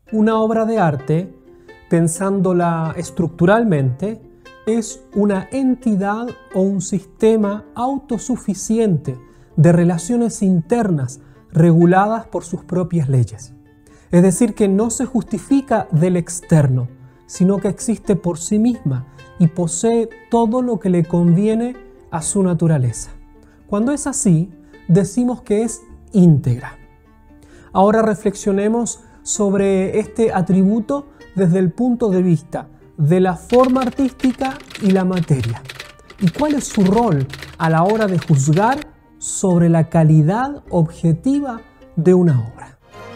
Una obra de arte, pensándola estructuralmente, es una entidad o un sistema autosuficiente de relaciones internas reguladas por sus propias leyes. Es decir, que no se justifica del externo, sino que existe por sí misma y posee todo lo que le conviene a su naturaleza. Cuando es así, decimos que es íntegra. Ahora reflexionemos sobre este atributo desde el punto de vista de la forma artística y la materia. ¿Y cuál es su rol a la hora de juzgar sobre la calidad objetiva de una obra?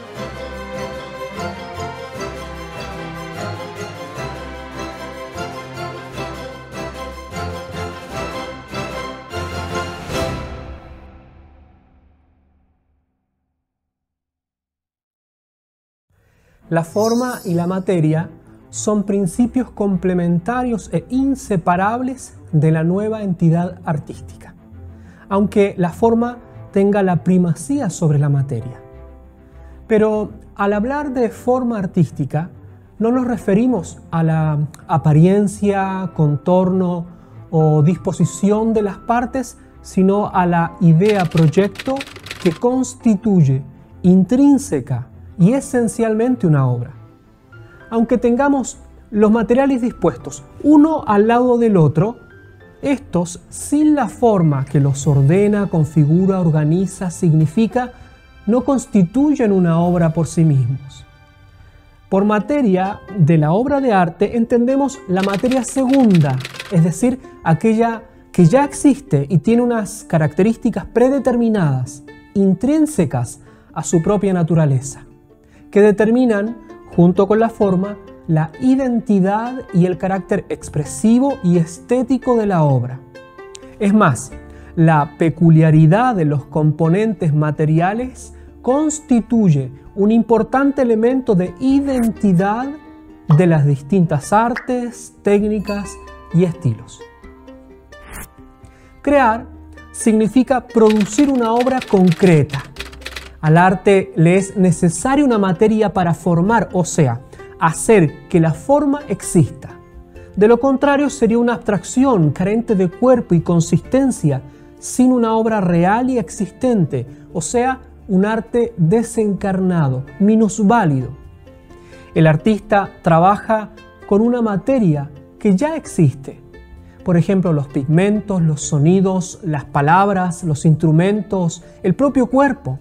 La forma y la materia son principios complementarios e inseparables de la nueva entidad artística, aunque la forma tenga la primacía sobre la materia. Pero al hablar de forma artística, no nos referimos a la apariencia, contorno o disposición de las partes, sino a la idea proyecto que constituye intrínseca y esencialmente una obra. Aunque tengamos los materiales dispuestos uno al lado del otro, estos, sin la forma que los ordena, configura, organiza, significa, no constituyen una obra por sí mismos. Por materia de la obra de arte entendemos la materia segunda, es decir, aquella que ya existe y tiene unas características predeterminadas, intrínsecas a su propia naturaleza, que determinan, junto con la forma, la identidad y el carácter expresivo y estético de la obra. Es más, la peculiaridad de los componentes materiales constituye un importante elemento de identidad de las distintas artes, técnicas y estilos. Crear significa producir una obra concreta. Al arte le es necesaria una materia para formar, o sea, hacer que la forma exista. De lo contrario, sería una abstracción carente de cuerpo y consistencia, sin una obra real y existente, o sea, un arte desencarnado, minusválido. El artista trabaja con una materia que ya existe. Por ejemplo, los pigmentos, los sonidos, las palabras, los instrumentos, el propio cuerpo.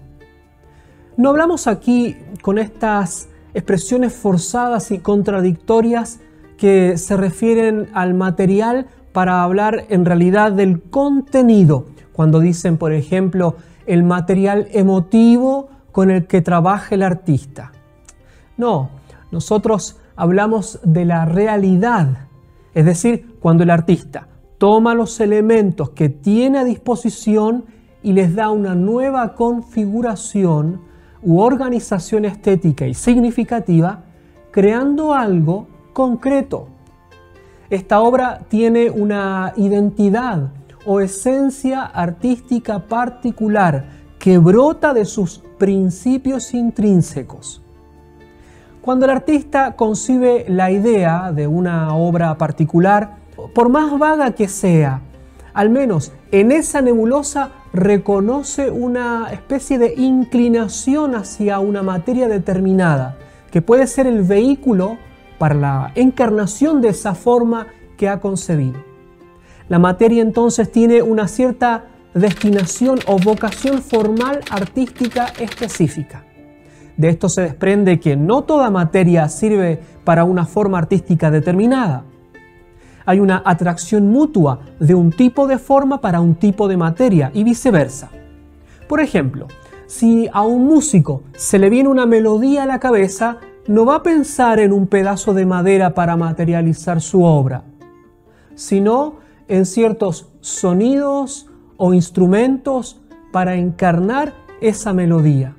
No hablamos aquí con estas expresiones forzadas y contradictorias que se refieren al material para hablar en realidad del contenido. Cuando dicen, por ejemplo, el material emotivo con el que trabaja el artista. No, nosotros hablamos de la realidad. Es decir, cuando el artista toma los elementos que tiene a disposición y les da una nueva configuración u organización estética y significativa, creando algo concreto. Esta obra tiene una identidad o esencia artística particular que brota de sus principios intrínsecos. Cuando el artista concibe la idea de una obra particular, por más vaga que sea, al menos en esa nebulosa reconoce una especie de inclinación hacia una materia determinada, que puede ser el vehículo para la encarnación de esa forma que ha concebido. La materia entonces tiene una cierta destinación o vocación formal artística específica. De esto se desprende que no toda materia sirve para una forma artística determinada. Hay una atracción mutua de un tipo de forma para un tipo de materia y viceversa. Por ejemplo, si a un músico se le viene una melodía a la cabeza, no va a pensar en un pedazo de madera para materializar su obra, sino en ciertos sonidos o instrumentos para encarnar esa melodía.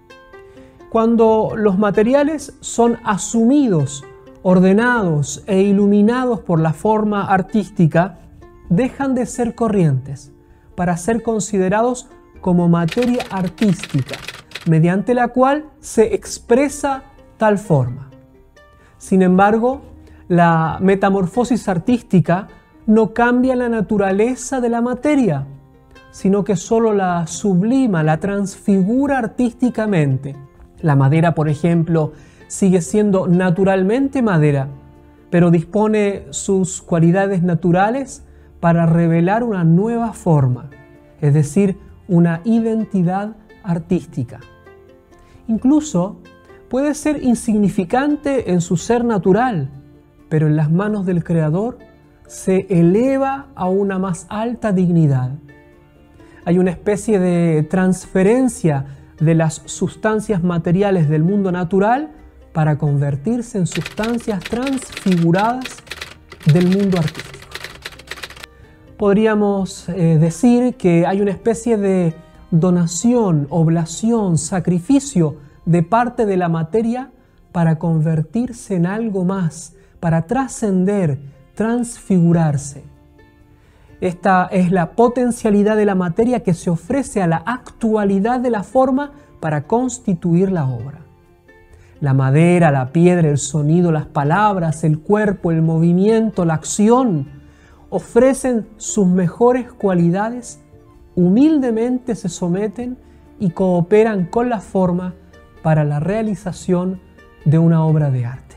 Cuando los materiales son asumidos, ordenados e iluminados por la forma artística, dejan de ser corrientes para ser considerados como materia artística, mediante la cual se expresa tal forma. Sin embargo, la metamorfosis artística no cambia la naturaleza de la materia, sino que solo la sublima, la transfigura artísticamente. La madera, por ejemplo, sigue siendo naturalmente madera, pero dispone sus cualidades naturales para revelar una nueva forma, es decir, una identidad artística. Incluso puede ser insignificante en su ser natural, pero en las manos del Creador se eleva a una más alta dignidad. Hay una especie de transferencia de las sustancias materiales del mundo natural para convertirse en sustancias transfiguradas del mundo artístico. Podríamos decir que hay una especie de donación, oblación, sacrificio de parte de la materia para convertirse en algo más, para trascender, transfigurarse. Esta es la potencialidad de la materia que se ofrece a la actualidad de la forma para constituir la obra. La madera, la piedra, el sonido, las palabras, el cuerpo, el movimiento, la acción, ofrecen sus mejores cualidades, humildemente se someten y cooperan con la forma para la realización de una obra de arte.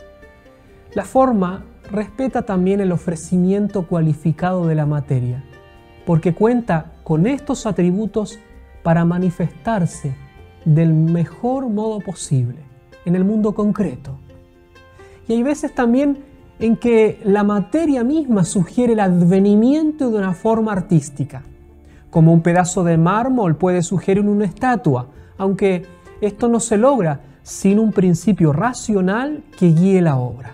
La forma respeta también el ofrecimiento cualificado de la materia, porque cuenta con estos atributos para manifestarse del mejor modo posible en el mundo concreto. Y hay veces también en que la materia misma sugiere el advenimiento de una forma artística, como un pedazo de mármol puede sugerir una estatua, aunque esto no se logra sin un principio racional que guíe la obra.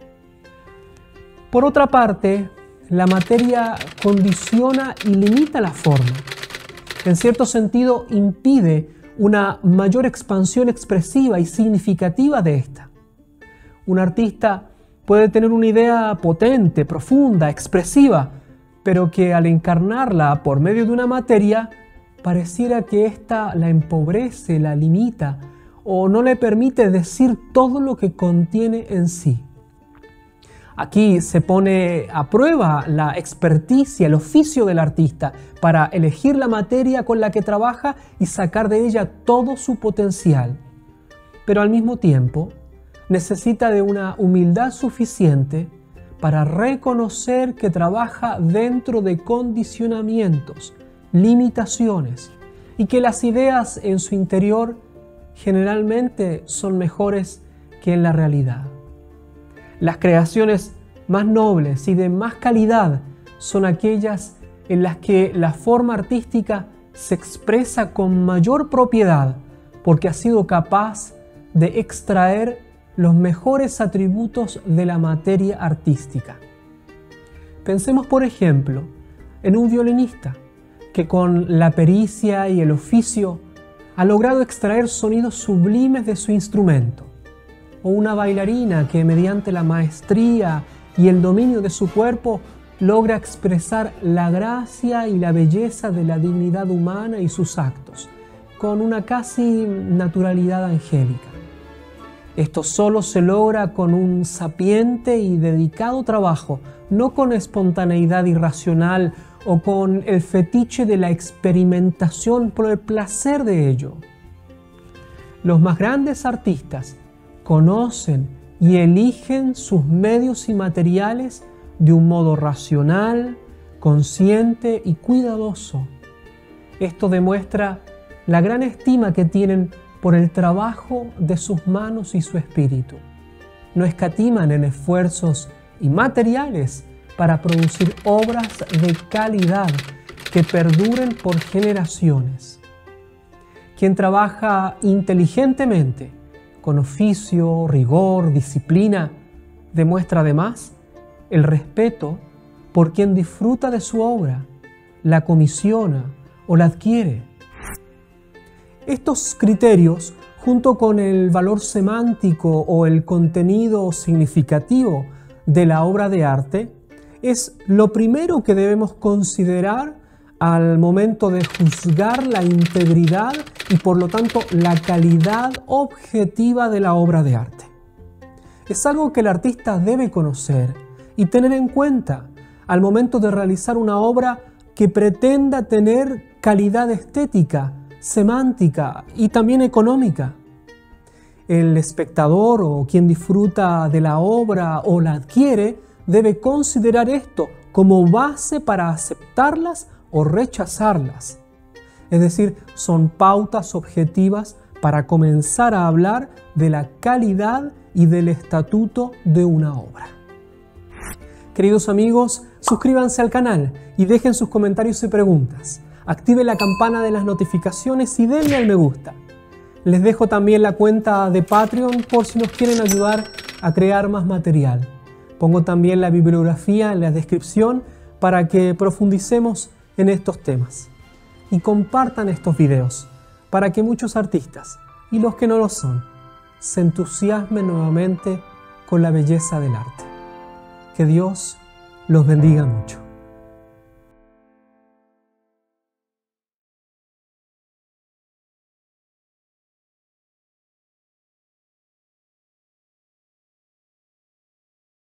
Por otra parte, la materia condiciona y limita la forma. En cierto sentido, impide una mayor expansión expresiva y significativa de esta. Un artista puede tener una idea potente, profunda, expresiva, pero que al encarnarla por medio de una materia, pareciera que ésta la empobrece, la limita o no le permite decir todo lo que contiene en sí. Aquí se pone a prueba la experticia, el oficio del artista para elegir la materia con la que trabaja y sacar de ella todo su potencial. Pero al mismo tiempo necesita de una humildad suficiente para reconocer que trabaja dentro de condicionamientos, limitaciones y que las ideas en su interior generalmente son mejores que en la realidad. Las creaciones más nobles y de más calidad son aquellas en las que la forma artística se expresa con mayor propiedad porque ha sido capaz de extraer los mejores atributos de la materia artística. Pensemos, por ejemplo, en un violinista que con la pericia y el oficio ha logrado extraer sonidos sublimes de su instrumento, o una bailarina que mediante la maestría y el dominio de su cuerpo logra expresar la gracia y la belleza de la dignidad humana y sus actos, con una casi naturalidad angélica. Esto solo se logra con un sapiente y dedicado trabajo, no con espontaneidad irracional o con el fetiche de la experimentación por el placer de ello. Los más grandes artistas conocen y eligen sus medios y materiales de un modo racional, consciente y cuidadoso. Esto demuestra la gran estima que tienen por el trabajo de sus manos y su espíritu. No escatiman en esfuerzos inmateriales para producir obras de calidad que perduren por generaciones. Quien trabaja inteligentemente, con oficio, rigor, disciplina, demuestra además el respeto por quien disfruta de su obra, la comisiona o la adquiere. Estos criterios, junto con el valor semántico o el contenido significativo de la obra de arte, es lo primero que debemos considerar al momento de juzgar la integridad y por lo tanto la calidad objetiva de la obra de arte. Es algo que el artista debe conocer y tener en cuenta al momento de realizar una obra que pretenda tener calidad estética, semántica y también económica. El espectador o quien disfruta de la obra o la adquiere debe considerar esto como base para aceptarlas o rechazarlas. Es decir, son pautas objetivas para comenzar a hablar de la calidad y del estatuto de una obra. Queridos amigos, suscríbanse al canal y dejen sus comentarios y preguntas. Activen la campana de las notificaciones y denle al me gusta. Les dejo también la cuenta de Patreon por si nos quieren ayudar a crear más material. Pongo también la bibliografía en la descripción para que profundicemos en estos temas. Y compartan estos videos para que muchos artistas, y los que no lo son, se entusiasmen nuevamente con la belleza del arte. Que Dios los bendiga mucho.